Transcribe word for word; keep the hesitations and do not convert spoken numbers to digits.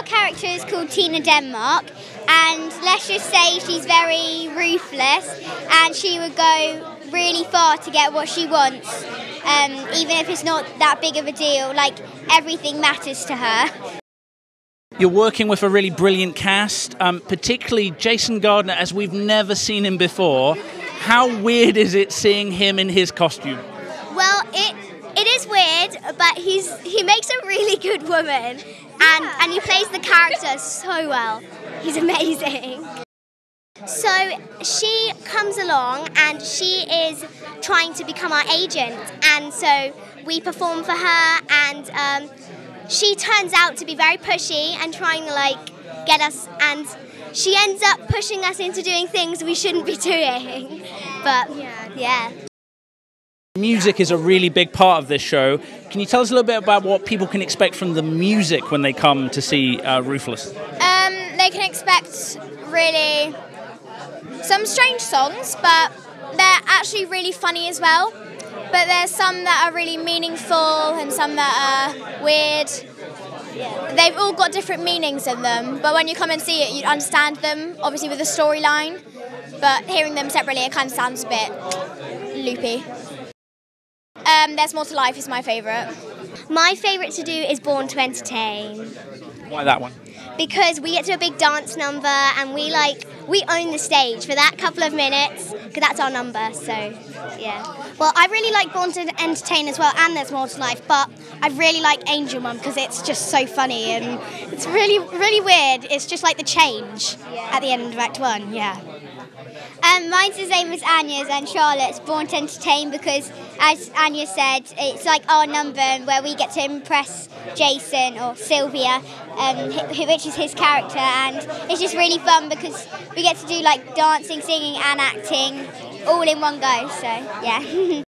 character is called Tina Denmark, and let's just say she's very ruthless, and she would go really far to get what she wants, um, even if it's not that big of a deal. Like, everything matters to her. You're working with a really brilliant cast, um, particularly Jason Gardner, as we've never seen him before. How weird is it seeing him in his costume? Well, it it is weird, but he's he makes a really good woman, and yeah. and he plays the character so well. He's amazing. So she comes along and she is trying to become our agent, and so we perform for her, and um, she turns out to be very pushy and trying to like get us, and she ends up pushing us into doing things we shouldn't be doing. But yeah. yeah. Music is a really big part of this show. Can you tell us a little bit about what people can expect from the music when they come to see uh, Ruthless? Um, they can expect really some strange songs, but they're actually really funny as well. But there's some that are really meaningful and some that are weird. Yeah. They've all got different meanings in them, but when you come and see it, you understand them, obviously with the storyline. But hearing them separately, it kind of sounds a bit loopy. Um, There's More to Life is my favourite. My favourite to do is Born to Entertain. Why that one? Because we get to a big dance number and we like we own the stage for that couple of minutes because that's our number. So yeah. Well, I really like Born to Entertain as well, and There's More to Life. But I really like Angel Mum because it's just so funny and it's really really weird. It's just like the change yeah. at the end of Act One. Yeah. Um, mine's the same as Anya's and Charlotte's, Born to Entertain, because as Anya said, it's like our number where we get to impress Jason or Sylvia, um, which is his character, and it's just really fun because we get to do like dancing, singing and acting all in one go, so yeah.